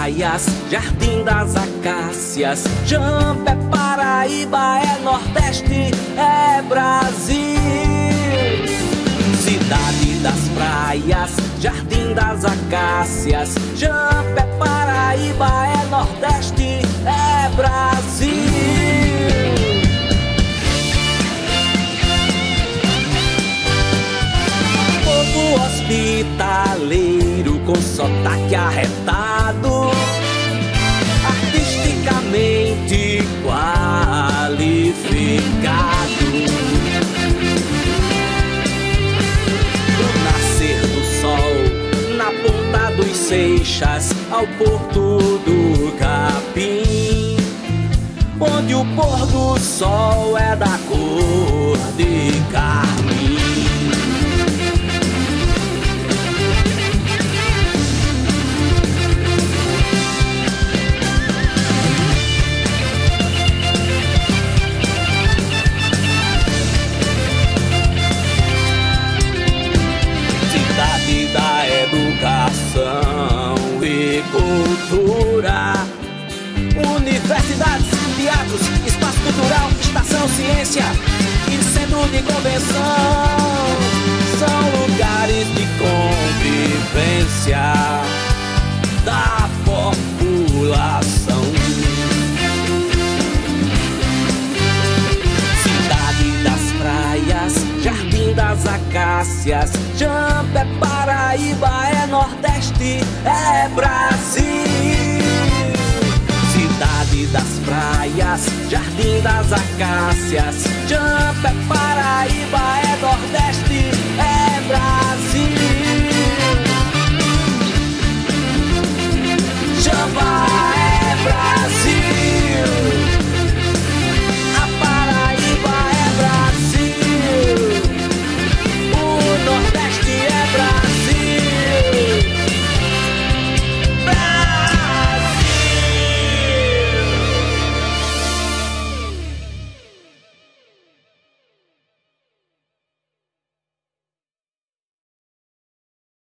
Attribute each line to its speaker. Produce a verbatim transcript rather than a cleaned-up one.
Speaker 1: praias, Jardim das Acácias. Jampa é Paraíba, é Nordeste, é Brasil. Cidade das praias, Jardim das Acácias. Jampa é Paraíba, é Nordeste, é Brasil. Povo hospitaleiro com sotaque arretado, artisticamente qualificado. Do nascer do sol na ponta dos Seixas ao porto do Capim, onde o pôr do sol é da cor de carmim. Da educação e cultura, universidades, teatros, espaço cultural, estação ciência e centro de convenção. São lugares de convivência da população. Cidade das praias, Jardim das Acácias. Jampa é Paraíba, é Nordeste, é Brasil. Cidade das praias, Jardim das Acácias. Jampa é Paraíba, é Nordeste, é Brasil.